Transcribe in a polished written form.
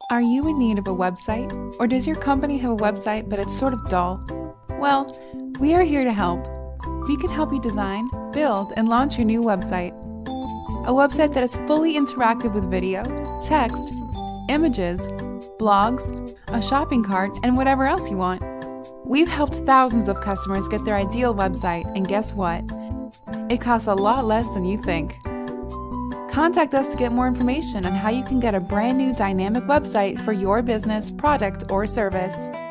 Are you in need of a website? Or does your company have a website but it's sort of dull? Well, we are here to help. We can help you design, build, and launch your new website. A website that is fully interactive with video, text, images, blogs, a shopping cart, and whatever else you want. We've helped thousands of customers get their ideal website, and guess what? It costs a lot less than you think. Contact us to get more information on how you can get a brand new dynamic website for your business, product, or service.